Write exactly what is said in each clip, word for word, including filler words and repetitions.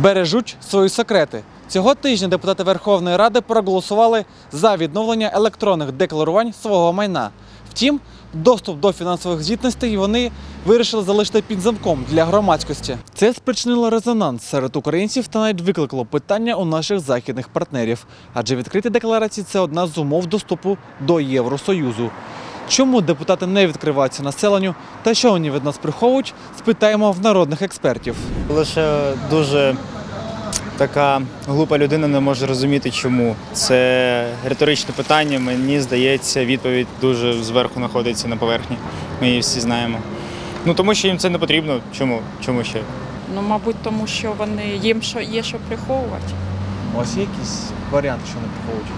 бережуть свої секрети. Цього тижня депутати Верховної Ради проголосували за відновлення електронних декларувань свого майна. Втім, доступ до фінансових звітностей вони вирішили залишити під замком для громадськості. Це спричинило резонанс серед українців та навіть викликало питання у наших західних партнерів. Адже відкриті декларації – це одна з умов доступу до Євросоюзу. Чому депутати не відкриваються населенню та що вони від нас приховують, спитаємо в народних експертів. Лише дуже така глупа людина не може розуміти, чому. Це риторичне питання, мені здається, відповідь дуже зверху знаходиться на поверхні. Ми її всі знаємо. Ну, тому що їм це не потрібно. Чому? Чому ще? Ну, мабуть, тому що вони, їм що, є що приховувати. У вас є якісь варіанти, що не приховують?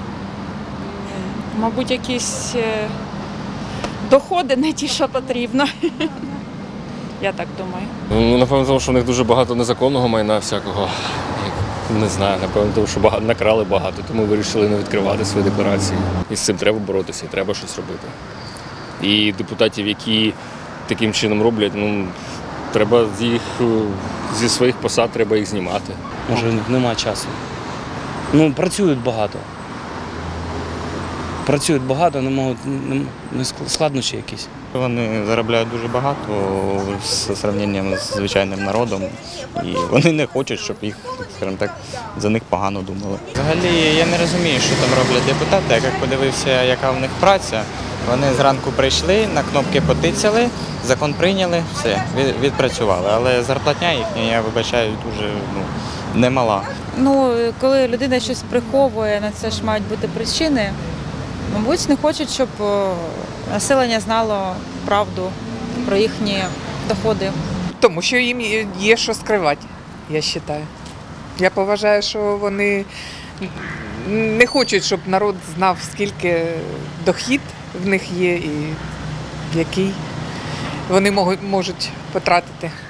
Мабуть, якісь е, доходи не ті, що потрібно. Я так думаю. Ну, напевно, тому що в них дуже багато незаконного майна всякого. Не знаю, напевно, тому що багато, накрали багато, тому вирішили не відкривати свої декларації. І з цим треба боротися, і треба щось робити. І депутатів, які таким чином роблять, ну, треба їх, зі своїх посад треба їх знімати. Може, немає часу. Ну, працюють багато. Працюють багато, не можуть, не складнощі якісь. Вони заробляють дуже багато з сравненням з звичайним народом. І вони не хочуть, щоб їх, скажімо так, за них погано думали. Взагалі, я не розумію, що там роблять депутати. Я як подивився, яка в них праця, вони зранку прийшли, на кнопки потицяли, закон прийняли, все, відпрацювали. Але зарплатня їхня, я вибачаю, дуже ну, немала. Ну, коли людина щось приховує, на це ж мають бути причини. Мабуть, не хочуть, щоб населення знало правду про їхні доходи. Тому що їм є що скривати, я вважаю. Я поважаю, що вони не хочуть, щоб народ знав, скільки дохід в них є і який вони можуть потратити.